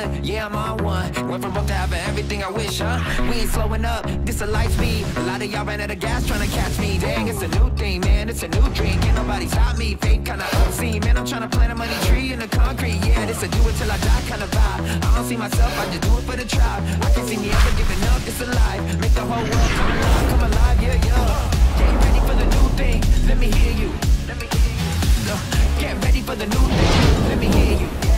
good, yeah, I'm on one. Went from broke to having everything I wish, huh? We ain't slowing up, this a light speed. A lot of y'all ran out of gas trying to catch me. Dang, it's a new thing, man, it's a new dream. Can't nobody stop me, fake kinda obscene. Man, I'm trying to plant a money tree in the concrete. Yeah, this a do it till I die kind of vibe. I don't see myself, I just do it for the tribe. I can see me ever giving up, it's alive. Make the whole world come alive, yeah, yeah. Get ready for the new thing, let me hear you. Get ready for the new thing, let me hear you.